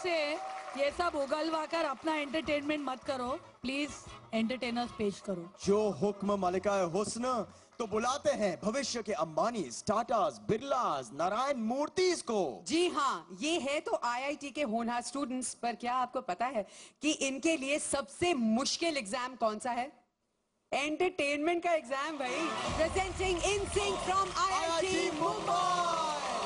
से ये सब उगलवा कर अपना एंटरटेनमेंट मत करो, प्लीज एंटरटेनर्स पेश करो। जो हुक्म मालिका हुस्न, तो बुलाते हैं भविष्य के अंबानी, टाटास, बिरलास, नारायण मूर्तिस को। जी हाँ, ये है तो आईआईटी के होनहार स्टूडेंट्स। पर क्या आपको पता है कि इनके लिए सबसे मुश्किल एग्जाम कौन सा है? एंटरटेनमेंट का एग्जाम भाई। Presenting in sync from IIT Mumbai.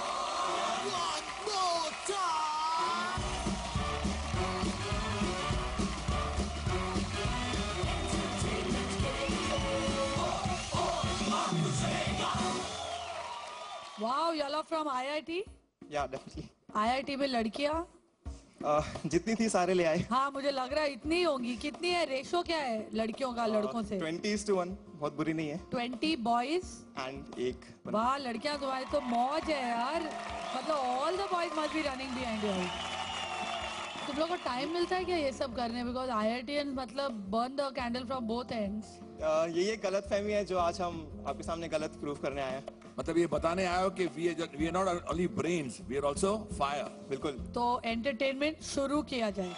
Wow, you are from IIT? Yeah definitely. IIT में लड़कियां जितनी थी सारे ले आए। हाँ, मुझे लग रहा है इतनी होंगी। कितनी है रेशो, क्या है लड़कियों का लड़कों से? 20:1, बहुत बुरी नहीं है। 20 बॉयज एंड एक। वाह, लड़कियां तुम्हारी तो मौज है यार। मतलब all the boys must be running behind you. तुम लोग को टाइम मिलता है क्या ये सब करने? बिकॉज आईआईटीएन मतलब burn the candle from both ends. ये गलत फहमी है जो आज हम आपके सामने गलत प्रूफ करने आए हैं। मतलब ये बताने आए हो कि we are not only brains, we are also fire. बिल्कुल। तो एंटरटेनमेंट शुरू किया जाए।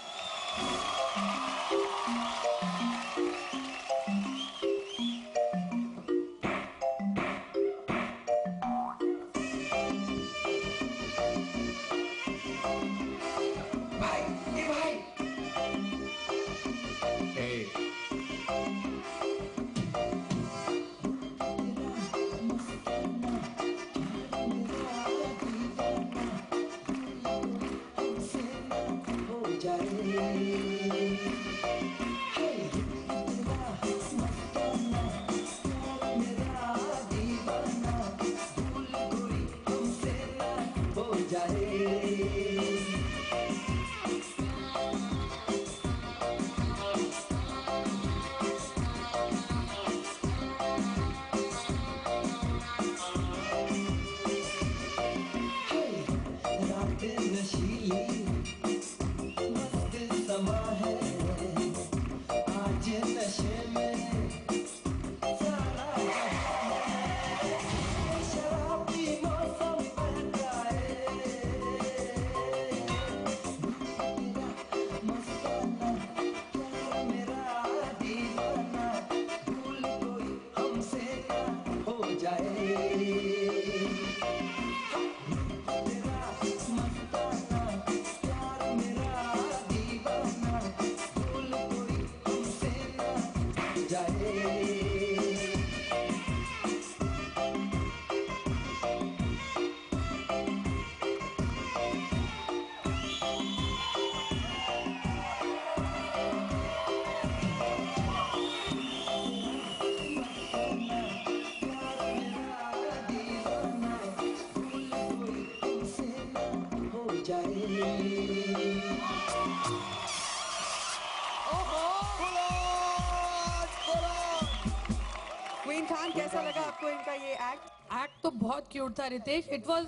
क्वीन खान, कैसा लगा आपको इनका ये एक्ट? एक्ट तो बहुत क्यूट था रितेश। इट वॉज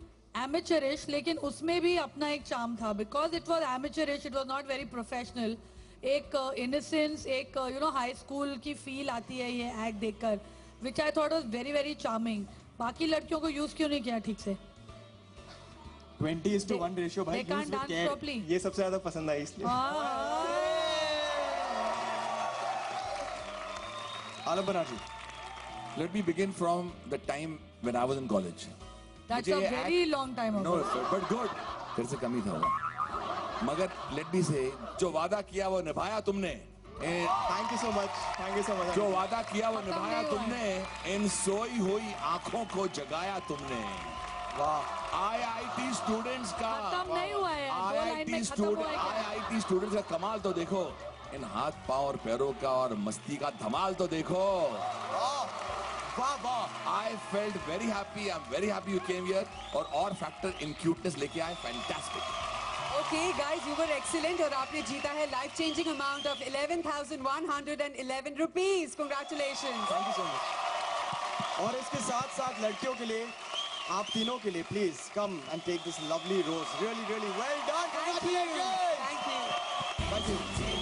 एमेचरिश, लेकिन उसमें भी अपना एक चार्म था। Because it was amateurish, it was not very professional. एक इनोसेंस, एक हाई स्कूल की फील आती है ये एक्ट देखकर, which I thought was very very charming. बाकी लड़कियों को यूज क्यों नहीं किया ठीक से? 20:1 रेशियो भाई। They can't dance properly. ये सबसे ज्यादा पसंद आई इसलिए। आलम Banaji. Let me begin from the time when I was in college. That's a very long time ago. No, but good. तेरे से कम ही था वो। मगर let me say, जो वादा किया वो निभाया तुमने। Thank you so much. Thank you so much. जो वादा किया वो निभाया तुमने, इन सोई हुई आंखों को जगाया तुमने। वाह। आईआईटी स्टूडेंट्स का खत्म नहीं हुआ है, आईआईटी स्टूडेंट्स का कमाल तो देखो, इन हाथ पांव और पैरों का और मस्ती का धमाल तो देखो। वाह वाह। I felt very happy, I am very happy you came here. और फैक्टर इन क्यूटनेस लेके आए, fantastic. Okay guys, you were excellent और आपने जीता है life changing amount of 11,111 rupees. Congratulations. Thank you so much. और इसके साथ साथ लड़कियों के लिए, आप तीनों के लिए, please come and take this lovely rose. Really really well done. Thank you. Thank you.